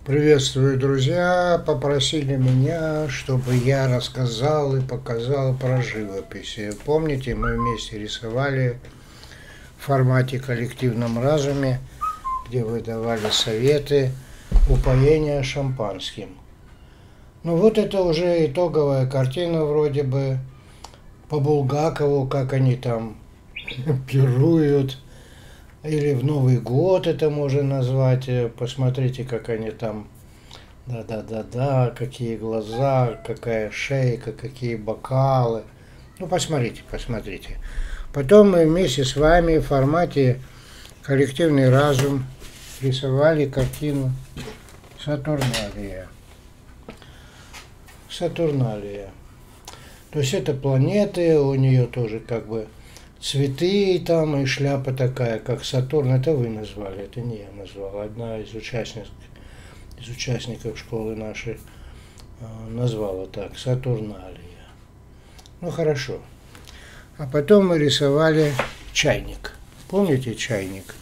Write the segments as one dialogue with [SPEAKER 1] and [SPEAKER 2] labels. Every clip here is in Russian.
[SPEAKER 1] Приветствую, друзья! Попросили меня, чтобы я рассказал и показал про живопись. Помните, мы вместе рисовали в формате коллективном разуме, где вы давали советы упоения шампанским. Ну вот это уже итоговая картина вроде бы по Булгакову, как они там пируют. Или в Новый год это можно назвать. Посмотрите, как они там. Да-да-да-да, какие глаза, какая шейка, какие бокалы. Ну, посмотрите, посмотрите. Потом мы вместе с вами в формате коллективный разум рисовали картину Сатурналия. Сатурналия. То есть это планеты, у нее тоже как бы цветы там и шляпа такая, как Сатурн. Это вы назвали, это не я назвал. Одна из участников школы нашей назвала так, Сатурналия. Ну хорошо. А потом мы рисовали чайник. Помните чайник?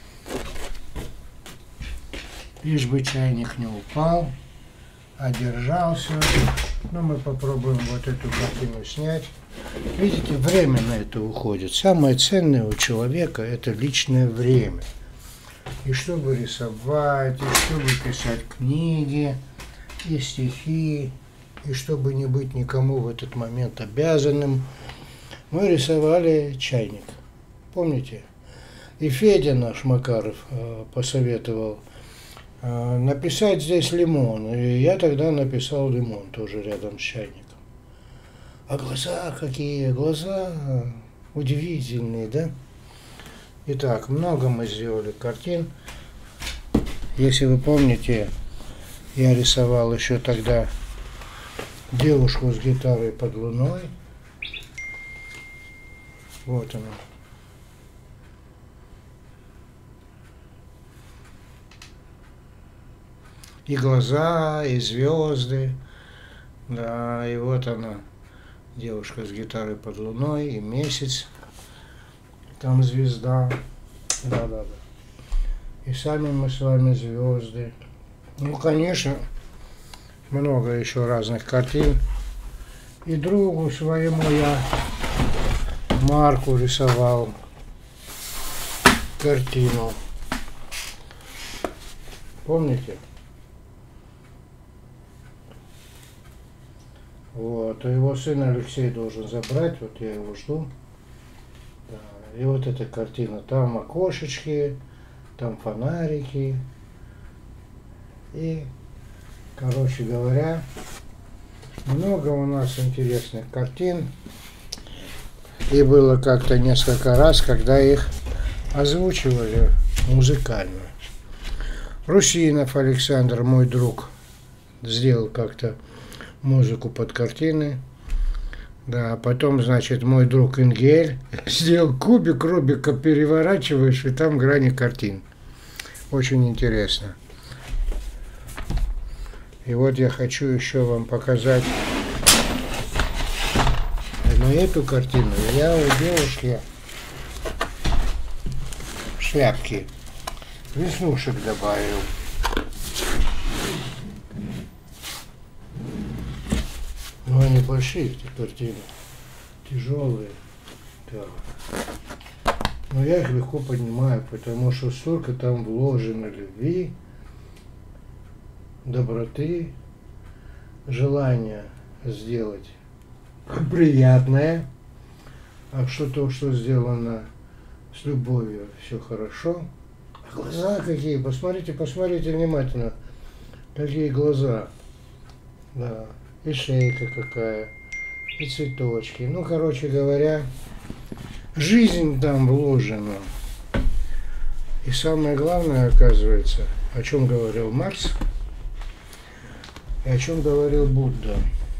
[SPEAKER 1] Лишь бы чайник не упал, а держался. Ну мы попробуем вот эту картину снять. Видите, время на это уходит. Самое ценное у человека – это личное время. И чтобы рисовать, и чтобы писать книги, и стихи, и чтобы не быть никому в этот момент обязанным, мы рисовали чайник. Помните? И Федя наш Макаров посоветовал написать здесь лимон. И я тогда написал лимон тоже рядом с чайником. А глаза какие, глаза удивительные, да? Итак, много мы сделали картин. Если вы помните, я рисовал еще тогда девушку с гитарой под луной. Вот она. И глаза, и звезды. Да, и вот она. Девушка с гитарой под луной, и месяц, там звезда, да-да-да. И сами мы с вами звезды. Ну, конечно, много еще разных картин. И другу своему я, Марку, рисовал картину. Помните? Вот, а его сын Алексей должен забрать, вот я его жду. Да, и вот эта картина, там окошечки, там фонарики. И, короче говоря, много у нас интересных картин. И было как-то несколько раз, когда их озвучивали музыкально. Русинов Александр, мой друг, сделал как-то музыку под картины. Да, потом, значит, мой друг Ингель сделал кубик Рубика, переворачиваешь, и там грани картин. Очень интересно. И вот я хочу еще вам показать на эту картину. Я у девушки шляпки веснушек добавил. Но они большие, эти картины, тяжелые. Да. Но я их легко поднимаю, потому что столько там вложено любви, доброты, желания сделать приятное. А что то, что сделано с любовью, все хорошо. А глаза какие, посмотрите, посмотрите внимательно, какие глаза. Да. И шейка какая, и цветочки. Ну, короче говоря, жизнь там вложена. И самое главное, оказывается, о чем говорил Маркс, и о чем говорил Будда,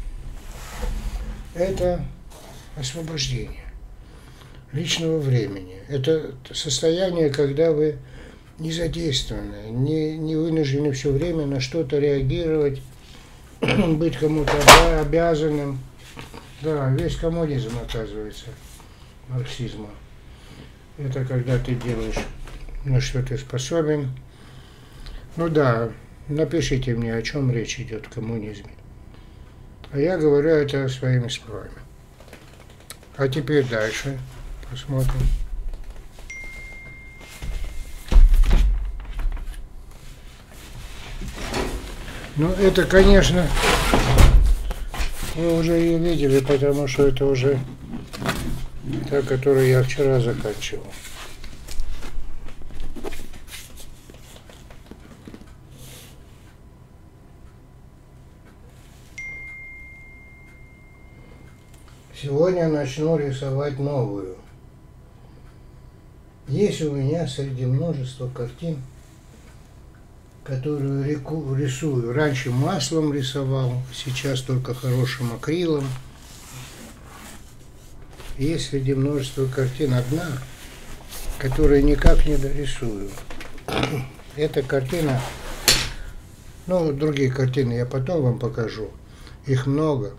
[SPEAKER 1] это освобождение личного времени. Это состояние, когда вы не задействованы, не вынуждены все время на что-то реагировать, быть кому-то обязанным. Да, весь коммунизм, оказывается, марксизма. Это когда ты делаешь, на что ты способен. Ну да, Напишите мне, о чем речь идет в коммунизме. А я говорю это своими словами. А теперь дальше посмотрим. Ну, это, конечно, вы уже ее видели, потому что это уже та, которую я вчера заканчивал. Сегодня начну рисовать новую. Есть у меня среди множества картин, которую рисую. Раньше маслом рисовал, сейчас только хорошим акрилом. Есть среди множества картин одна, которую никак не дорисую. Эта картина, ну, другие картины я потом вам покажу, их много.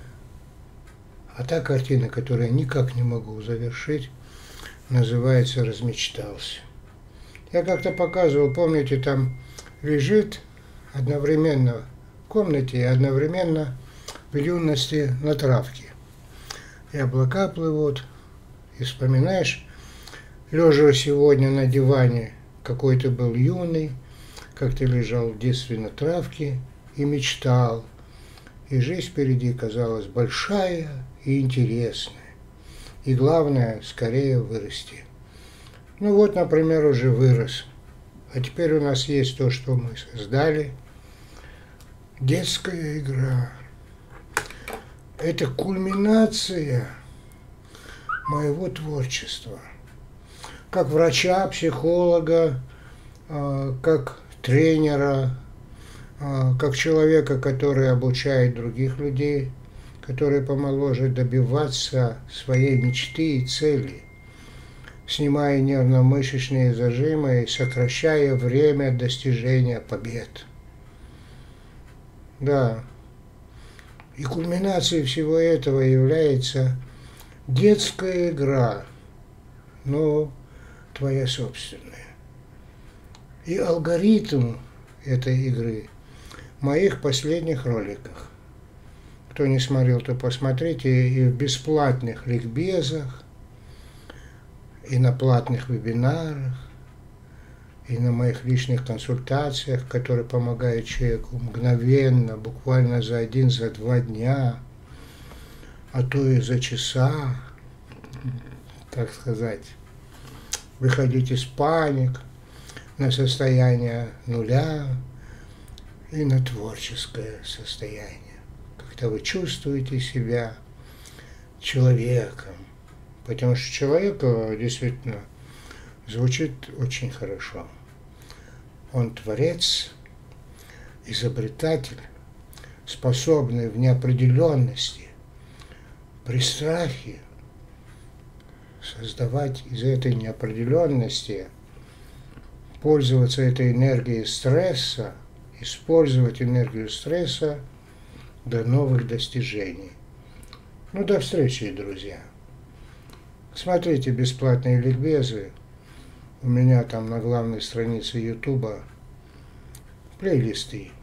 [SPEAKER 1] А та картина, которую я никак не могу завершить, называется «Размечтался». Я как-то показывал, помните, там лежит одновременно в комнате и одновременно в юности на травке. И облака плывут, и вспоминаешь, лежа сегодня на диване, какой ты был юный, как ты лежал в детстве на травке и мечтал. И жизнь впереди казалась большая и интересная. И главное, скорее вырасти. Ну вот, например, уже вырос. А теперь у нас есть то, что мы создали. Детская игра. Это кульминация моего творчества. Как врача, психолога, как тренера, как человека, который обучает других людей, которые помоложе добиваться своей мечты и цели, снимая нервно-мышечные зажимы и сокращая время достижения побед. Да. И кульминацией всего этого является детская игра, но твоя собственная. И алгоритм этой игры в моих последних роликах. Кто не смотрел, то посмотрите, и в бесплатных ликбезах, и на платных вебинарах, и на моих личных консультациях, которые помогают человеку мгновенно, буквально за 1-2 дня, а то и за часа, так сказать, выходить из паник на состояние нуля и на творческое состояние. Когда вы чувствуете себя человеком, потому что человек действительно звучит очень хорошо. Он творец, изобретатель, способный в неопределенности, при страхе создавать из этой неопределенности, пользоваться этой энергией стресса, использовать энергию стресса до новых достижений. Ну, до встречи, друзья. Смотрите бесплатные ликбезы. У меня там на главной странице Ютуба плейлисты.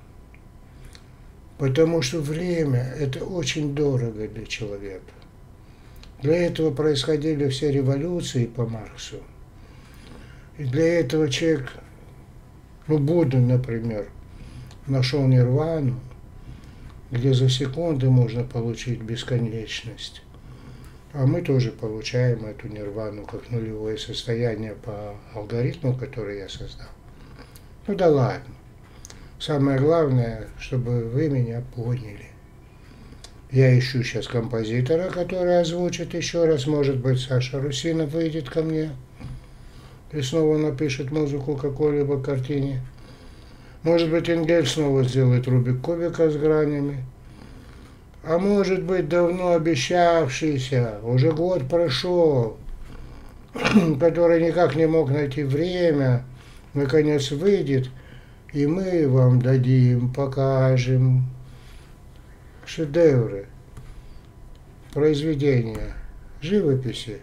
[SPEAKER 1] Потому что время – это очень дорого для человека. Для этого происходили все революции по Марксу. И для этого человек, ну, Будда, например, нашел нирвану, где за секунды можно получить бесконечность. А мы тоже получаем эту нирвану как нулевое состояние по алгоритму, который я создал. Ну да ладно. Самое главное, чтобы вы меня поняли. Я ищу сейчас композитора, который озвучит еще раз. Может быть, Саша Русинов выйдет ко мне и снова напишет музыку к какой-либо картине. Может быть, Энгель снова сделает Рубик кубика с гранями. А может быть, давно обещавшийся, уже год прошел, который никак не мог найти время, наконец выйдет, и мы вам дадим, покажем шедевры, произведения, живописи,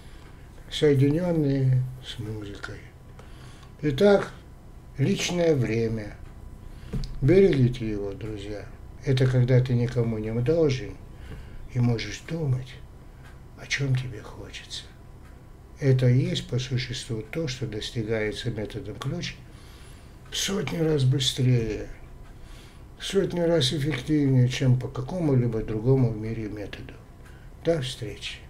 [SPEAKER 1] соединенные с музыкой. Итак, личное время. Берегите его, друзья. Это когда ты никому не должен и можешь думать, о чем тебе хочется. Это и есть по существу то, что достигается методом ключ в сотни раз быстрее, в сотни раз эффективнее, чем по какому-либо другому в мире методу. До встречи.